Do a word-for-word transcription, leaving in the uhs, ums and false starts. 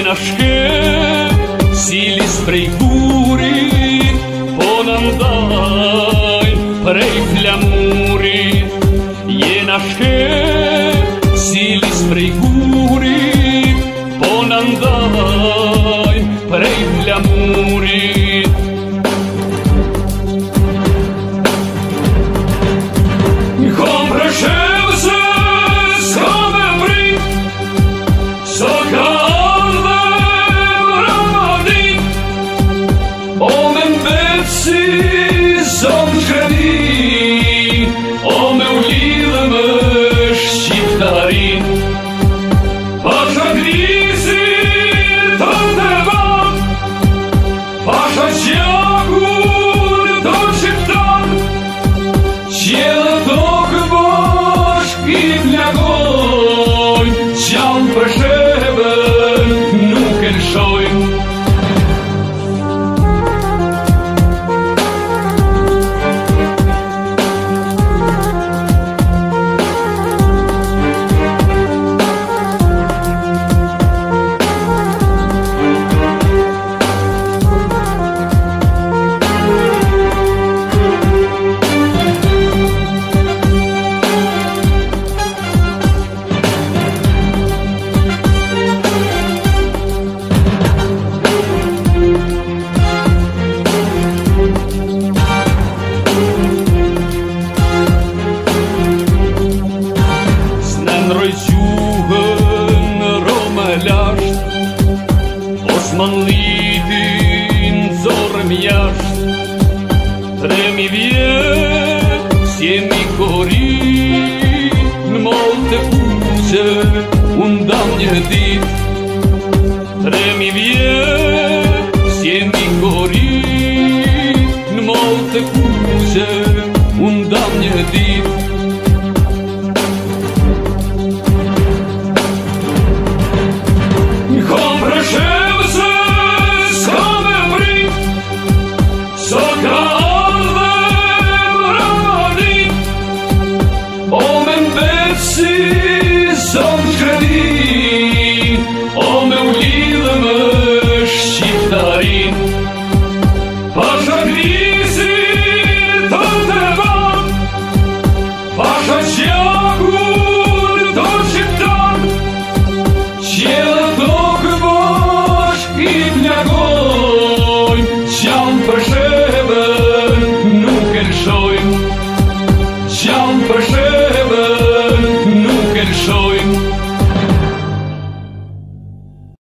Jena shke, sili sprej kurit, po në ndaj prej flamurit. Jena shke, sili sprej kurit, po në ndaj prej flamurit. Kom prëshem se s'ka me mrit, s'o ka ardhe mramadit, o me mbet si zon shkredi, o me u lidhe më shqiptarin. Pasha grisin të të ban, pasha gjakur të shqiptar, qjellë tokë bashk i plagojnë, qanë për sheben nuk e lëshojnë. Osmanlitin zorëm jasht, tremi vjet, s'jemi kori, në mall të kuqe, unë dam një dit. Tremi vjet, s'jemi kori, në mall të kuqe,